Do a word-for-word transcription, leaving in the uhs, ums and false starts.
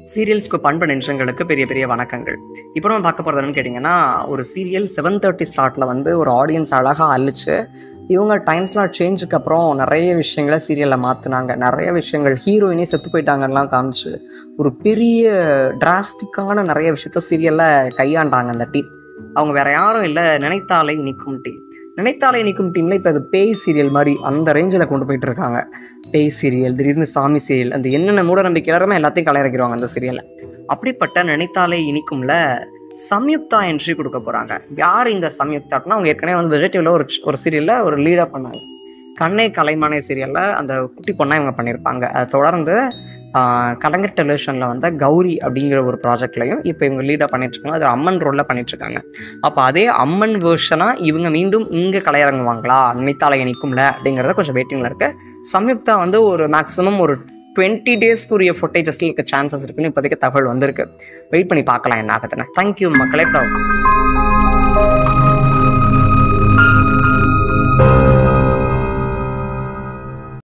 சீரியல்ஸ்க்கு பண்பு நிமிஷங்களுக்கு பெரிய பெரிய வணக்கங்கள். இப்போ நம்ம பார்க்க போகிறது என்னன்னு கேட்டிங்கன்னா, ஒரு சீரியல் செவன் தேர்ட்டி ஸ்லாட்டில் வந்து ஒரு ஆடியன்ஸ் அழகாக அழிச்சு இவங்க டைம் ஸ்லாட் சேஞ்சுக்கு அப்புறம் நிறைய விஷயங்களை சீரியலில் மாற்றினாங்க. நிறைய விஷயங்கள் ஹீரோயினே செத்து போயிட்டாங்கலாம் காமிச்சு ஒரு பெரிய டிராஸ்டிக்கான நிறைய விஷயத்த சீரியலில் கையாண்டாங்க அந்த டீம். அவங்க வேறு யாரும் இல்லை, நினைத்தாலே இனிக்கும் டீம். நினைத்தாலே இனிக்கும் டீமில் இப்போ அது பேய் சீரியல் மாதிரி அந்த ரேஞ்சில் கொண்டு போயிட்டு இருக்காங்க. பேய் சீரியல், திடீர்னு சாமி சீரியல், அந்த என்னென்ன மூட நம்பிக்கை எல்லாருமே எல்லாத்தையும் கலையிறக்கிடுவாங்க அந்த சீரியலில். அப்படிப்பட்ட நினைத்தாலே இனிக்கும்ல சம்யுக்தா என்ட்ரி கொடுக்க போகிறாங்க. யார் இந்த சம்யுக்தாட்னா, அவங்க ஏற்கனவே வந்து விஜய் டிவியில் ஒரு ஒரு சீரியலில் ஒரு லீடாக பண்ணாங்க. கண்ணே கலைமானே சீரியலில் அந்த குட்டி பொண்ணாக இவங்க பண்ணியிருப்பாங்க. அதை தொடர்ந்து கலைஞர் டெலிவிஷனில் வந்த கௌரி அப்படிங்கிற ஒரு ப்ராஜெக்ட்லையும் இப்போ இவங்க லீடாக பண்ணிட்டுருக்காங்க. அது அம்மன் ரோலில் பண்ணிட்டுருக்காங்க. அப்போ அதே அம்மன் வேர்ஷனாக இவங்க மீண்டும் இங்கே கலையிறங்குவாங்களா நினைத்தாலே இனிக்கும்ல அப்படிங்கிறத கொஞ்சம் வெயிட்டிங்கில் இருக்குது. சம்யுக்தா வந்து ஒரு மேக்ஸிமம் ஒரு டுவெண்ட்டி டேஸ்க்குரிய ஃபுட்டேஜஸில் இருக்க சான்சஸ் இருக்குன்னு இப்போதைக்கு தகவல் வந்திருக்கு. வெயிட் பண்ணி பார்க்கலாம் என்ன ஆகுதுன்னு. தேங்க்யூ மக்களே.